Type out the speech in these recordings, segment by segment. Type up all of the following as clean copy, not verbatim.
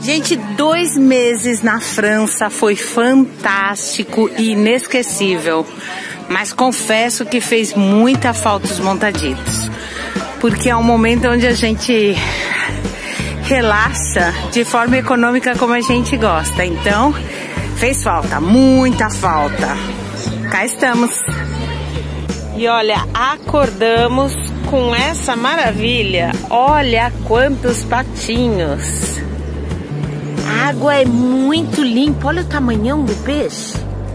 Gente, 2 meses na França foi fantástico e inesquecível. Mas confesso que fez muita falta os montaditos. Porque é um momento onde a gente relaxa de forma econômica como a gente gosta. Então, fez falta, muita falta. Cá estamos. E olha, acordamos com essa maravilha. Olha quantos patinhos. A água é muito limpa. Olha o tamanhão do peixe.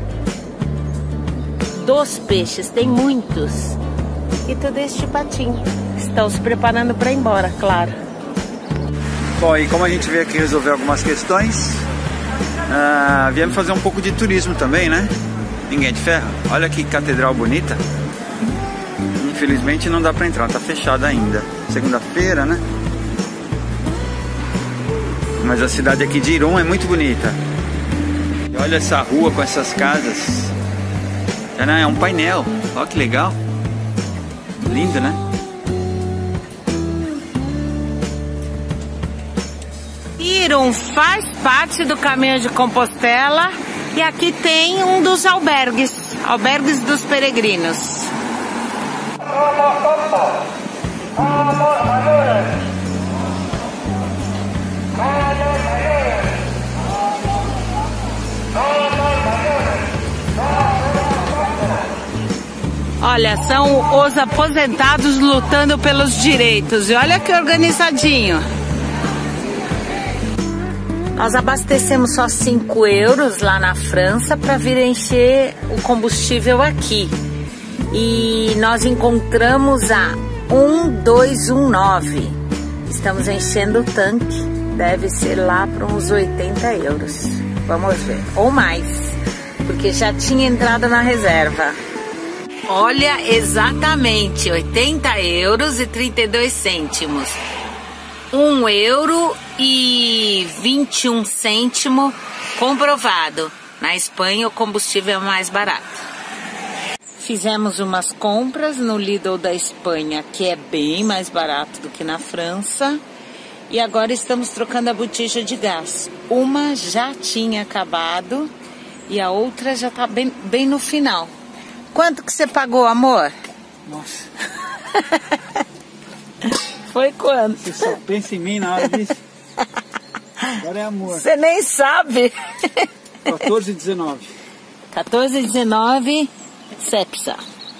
Dos peixes, tem muitos. E todo este patinho. Estão se preparando para ir embora, claro. Bom, e como a gente veio aqui resolver algumas questões, viemos fazer um pouco de turismo também, né? Ninguém de ferro. Olha que catedral bonita. Infelizmente não dá pra entrar, tá fechada ainda. Segunda-feira, né? Mas a cidade aqui de Irún é muito bonita. E olha essa rua com essas casas. É um painel. Olha que legal. Lindo, né? Irún faz parte do Caminho de Compostela. E aqui tem um dos albergues. Albergues dos peregrinos. Olha, são os aposentados lutando pelos direitos. E olha que organizadinho. Nós abastecemos só 5 euros lá na França para vir encher o combustível aqui. E nós encontramos a 1219. Estamos enchendo o tanque. Deve ser lá para uns 80 euros. Vamos ver. Ou mais. Porque já tinha entrado na reserva. Olha, exatamente. 80 euros e 32 cêntimos. 1 euro e 21 cêntimo comprovado. Na Espanha o combustível é mais barato. Fizemos umas compras no Lidl da Espanha, que é bem mais barato do que na França. E agora estamos trocando a botija de gás. Uma já tinha acabado e a outra já está bem no final. Quanto que você pagou, amor? Nossa. Foi quanto? Você só pensa em mim na hora disso. Agora é amor. Você nem sabe. 14,19. 14,19 Cepsa.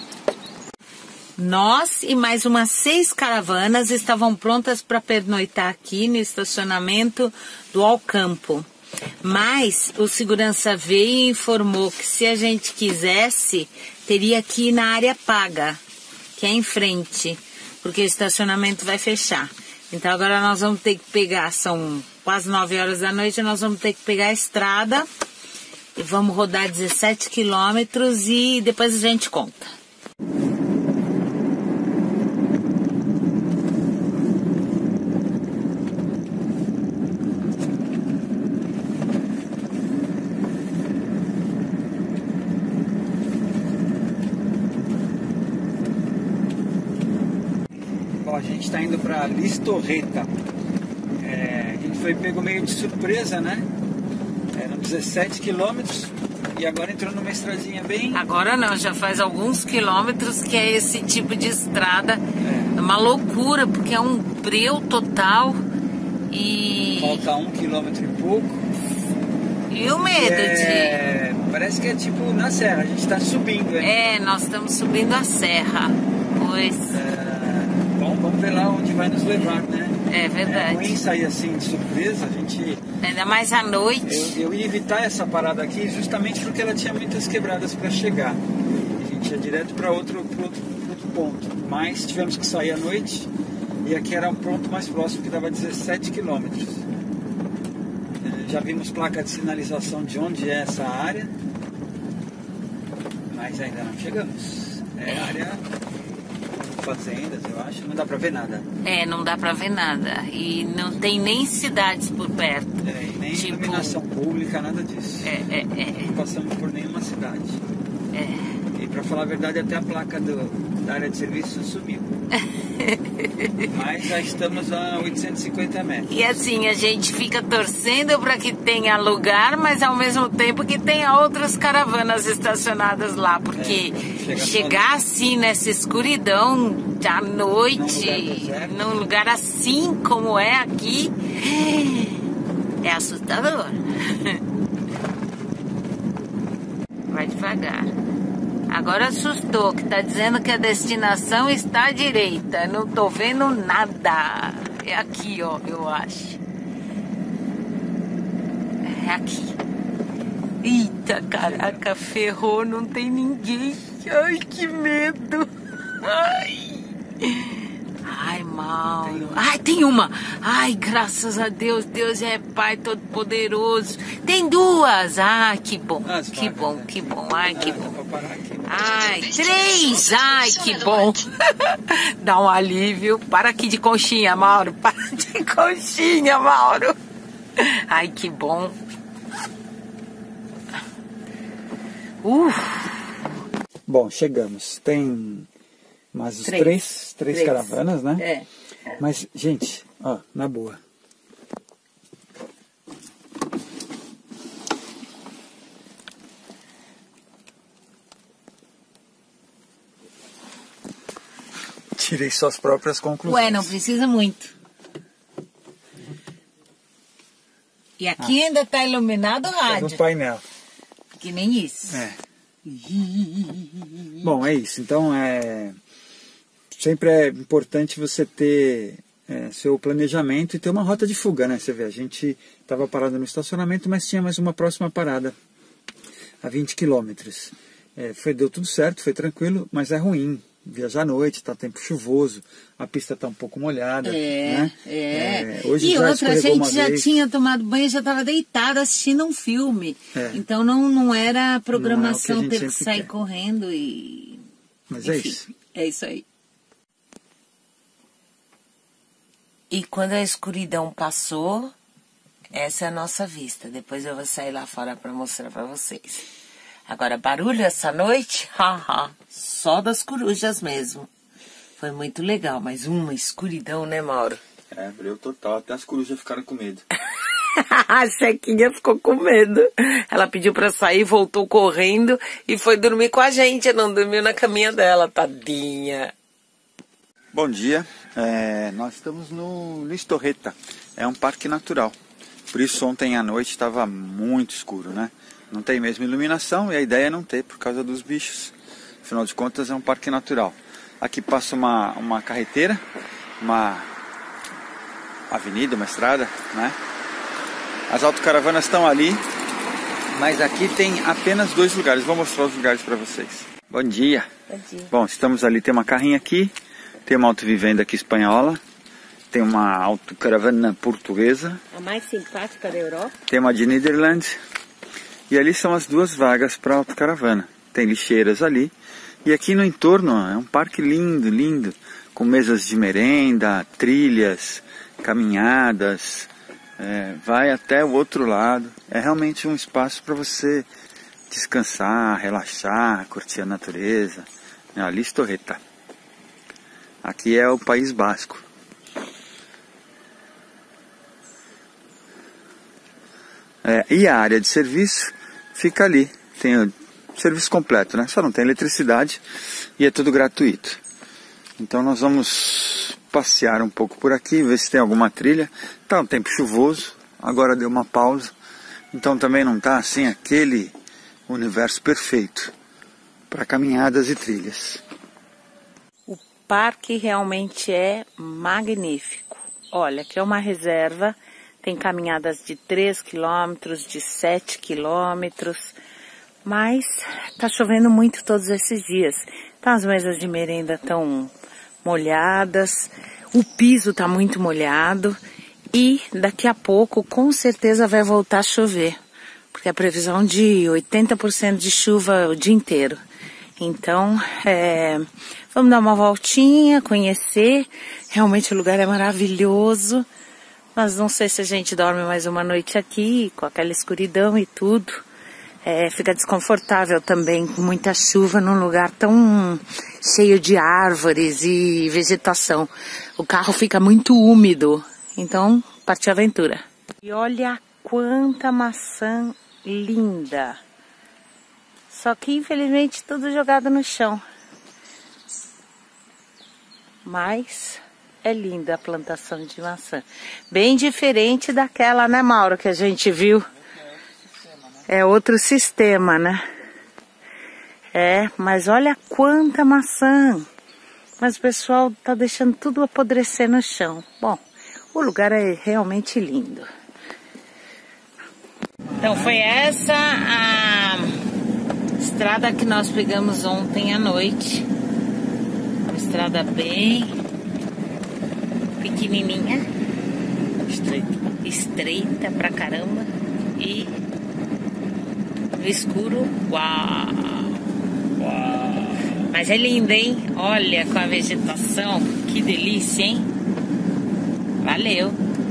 Nós e mais umas 6 caravanas estavam prontas para pernoitar aqui no estacionamento do Alcampo. Mas o segurança veio e informou que se a gente quisesse, teria que ir na área paga, que é em frente, porque o estacionamento vai fechar. Então agora nós vamos ter que pegar, são quase 9 horas da noite, nós vamos ter que pegar a estrada e vamos rodar 17 quilômetros e depois a gente conta. Bom, a gente está indo para Listorreta. A gente foi pego meio de surpresa, né? Eram 17 quilômetros e agora entrou numa estradinha bem... Agora não, já faz alguns quilômetros que é esse tipo de estrada. É uma loucura, porque é um breu total e... Falta 1 quilômetro e pouco. E o medo de... Parece que é tipo na serra, a gente está subindo. Nós estamos subindo a serra, pois... Bom, vamos ver lá onde vai nos levar, né? É verdade. É ruim sair assim de surpresa, a gente... Ainda mais à noite. Eu ia evitar essa parada aqui justamente porque ela tinha muitas quebradas para chegar. A gente ia direto para outro ponto. Mas tivemos que sair à noite e aqui era um ponto mais próximo que dava 17 quilômetros. Já vimos placa de sinalização de onde é essa área, mas ainda não chegamos. É área... fazendas, eu acho, não dá pra ver nada. Não dá pra ver nada. E não tem nem cidades por perto. E nem iluminação pública, nada disso. Não passamos por nenhuma cidade. E pra falar a verdade, até a placa da área de serviço sumiu. Mas já estamos a 850 metros. E assim, a gente fica torcendo para que tenha lugar, mas ao mesmo tempo que tenha outras caravanas estacionadas lá, porque chegar assim nessa escuridão à noite, num lugar assim como é aqui, é assustador. Vai devagar. Agora assustou, que tá dizendo que a destinação está à direita. Não tô vendo nada. É aqui, ó, eu acho. É aqui. Eita, caraca, ferrou, não tem ninguém. Ai, que medo. Ai, Mauro. Ai, tem uma. Ai, graças a Deus, Deus é Pai Todo-Poderoso. Tem duas. Ai, que bom, que bom, que bom. Ai, que bom. Ai, 3. Ai, que bom. Dá um alívio. Para aqui de conchinha, Mauro. Para de conchinha, Mauro. Ai, que bom. Bom, chegamos. Tem mais os três caravanas, né? É. Mas, gente, ó, na boa. Tirei suas próprias conclusões. Ué, não precisa muito. E aqui ainda tá iluminado o rádio. No painel. Que nem isso. É. Bom, é isso. Então, sempre é importante você ter seu planejamento e ter uma rota de fuga, né? Você vê, a gente estava parado no estacionamento, mas tinha mais uma próxima parada a 20 quilômetros. Deu tudo certo, foi tranquilo, mas é ruim viajar à noite, está tempo chuvoso, a pista está um pouco molhada. Né? Hoje e já outra, a gente já vez. tinha tomado banho, já estava deitada assistindo um filme. Então não era a programação não é ter que sair correndo e... Mas enfim, é isso. É isso aí. E quando a escuridão passou, essa é a nossa vista. Depois eu vou sair lá fora para mostrar para vocês. Agora, barulho essa noite? Haha, só das corujas mesmo. Foi muito legal, mas uma escuridão, né, Mauro? Breu total, até as corujas ficaram com medo. A Chequinha ficou com medo. Ela pediu pra sair, voltou correndo e foi dormir com a gente. Não dormiu na caminha dela, tadinha. Bom dia, nós estamos no Listorreta, é um parque natural. Por isso ontem à noite estava muito escuro, né? Não tem mesmo iluminação e a ideia é não ter por causa dos bichos. Afinal de contas é um parque natural. Aqui passa uma carreteira, uma avenida, uma estrada, né? As autocaravanas estão ali, mas aqui tem apenas 2 lugares. Vou mostrar os lugares para vocês. Bom dia. Bom dia. Bom, estamos ali, tem uma carrinha aqui, tem uma autovivenda aqui espanhola, tem uma autocaravana portuguesa. A mais simpática da Europa. Tem uma de Netherlands. E ali são as 2 vagas para autocaravana. Tem lixeiras ali. E aqui no entorno é um parque lindo, lindo. Com mesas de merenda, trilhas, caminhadas. Vai até o outro lado. É realmente um espaço para você descansar, relaxar, curtir a natureza. A Listorreta. Aqui é o País Basco. E a área de serviço fica ali. Tem o serviço completo, né? Só não tem eletricidade e é tudo gratuito. Então nós vamos passear um pouco por aqui, ver se tem alguma trilha. Tá um tempo chuvoso, agora deu uma pausa. Então também não tá assim aquele universo perfeito para caminhadas e trilhas. O parque realmente é magnífico. Olha, aqui é uma reserva. Tem caminhadas de 3 quilômetros, de 7 quilômetros, mas tá chovendo muito todos esses dias. Então as mesas de merenda estão molhadas, o piso tá muito molhado e daqui a pouco com certeza vai voltar a chover, porque a previsão de 80% de chuva o dia inteiro. Então, vamos dar uma voltinha, conhecer, realmente o lugar é maravilhoso. Mas não sei se a gente dorme mais uma noite aqui, com aquela escuridão e tudo. fica desconfortável também com muita chuva num lugar tão cheio de árvores e vegetação. O carro fica muito úmido, então partiu a aventura. E olha quanta maçã linda! Só que infelizmente tudo jogado no chão. Mas é linda a plantação de maçã. Bem diferente daquela, né, Mauro, que a gente viu. É outro sistema, né? Mas olha quanta maçã. Mas o pessoal tá deixando tudo apodrecer no chão. Bom, o lugar é realmente lindo. Então foi essa a estrada que nós pegamos ontem à noite. Uma estrada bem pequenininha. Estreita pra caramba. E no escuro, uau! Mas é linda, hein? Olha, com a vegetação, que delícia, hein? Valeu!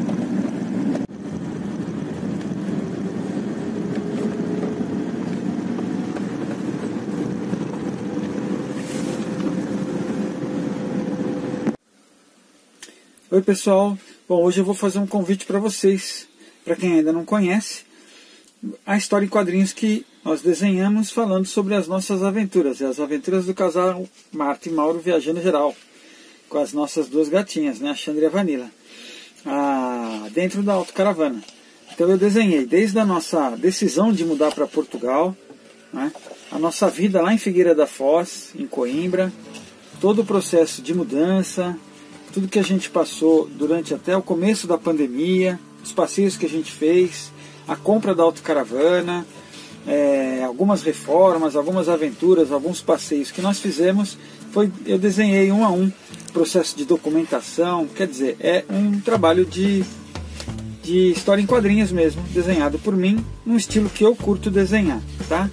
Oi pessoal, bom, hoje eu vou fazer um convite para vocês, para quem ainda não conhece, a história em quadrinhos que nós desenhamos falando sobre as nossas aventuras, as aventuras do casal Marta e Mauro viajando geral, com as nossas duas gatinhas, né, a Chandra e a Vanilla, dentro da autocaravana. Então eu desenhei desde a nossa decisão de mudar para Portugal, né, a nossa vida lá em Figueira da Foz, em Coimbra, todo o processo de mudança, tudo que a gente passou durante até o começo da pandemia, os passeios que a gente fez, a compra da autocaravana, algumas reformas, algumas aventuras, alguns passeios que nós fizemos, eu desenhei um a um, processo de documentação, quer dizer, é um trabalho de história em quadrinhos mesmo, desenhado por mim, num estilo que eu curto desenhar, tá?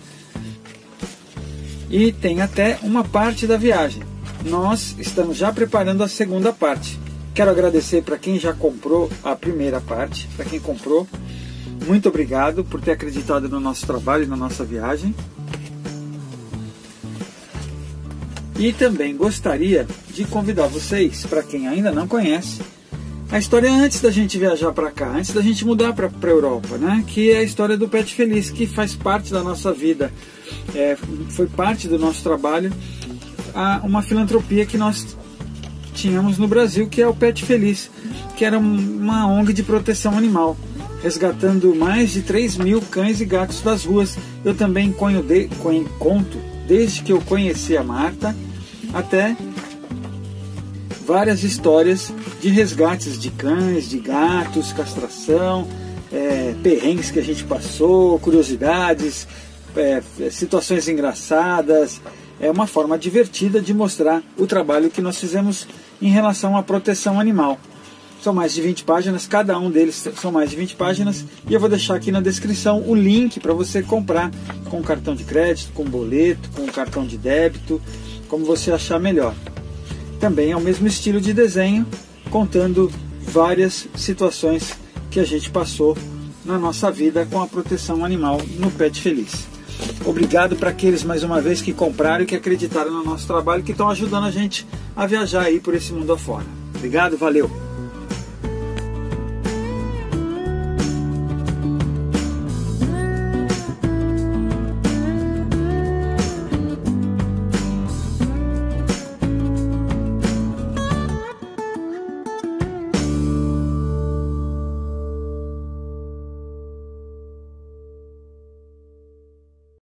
E tem até uma parte da viagem. Nós estamos já preparando a segunda parte. Quero agradecer para quem já comprou a primeira parte, para quem comprou. Muito obrigado por ter acreditado no nosso trabalho e na nossa viagem. E também gostaria de convidar vocês, para quem ainda não conhece, a história antes da gente viajar para cá, antes da gente mudar para a Europa, né? Que é a história do Pet Feliz, que faz parte da nossa vida, foi parte do nosso trabalho. Uma filantropia que nós tínhamos no Brasil, que é o Pet Feliz, que era uma ONG de proteção animal, resgatando mais de 3.000 cães e gatos das ruas. Eu também conto, desde que eu conheci a Marta, até várias histórias de resgates de cães, de gatos, castração, perrengues que a gente passou, curiosidades, situações engraçadas. É uma forma divertida de mostrar o trabalho que nós fizemos em relação à proteção animal. São mais de 20 páginas, cada um deles são mais de 20 páginas, e eu vou deixar aqui na descrição o link para você comprar com cartão de crédito, com boleto, com cartão de débito, como você achar melhor. Também é o mesmo estilo de desenho, contando várias situações que a gente passou na nossa vida com a proteção animal no Pet Feliz. Obrigado para aqueles, mais uma vez, que compraram e que acreditaram no nosso trabalho, que estão ajudando a gente a viajar aí por esse mundo afora. Obrigado, valeu!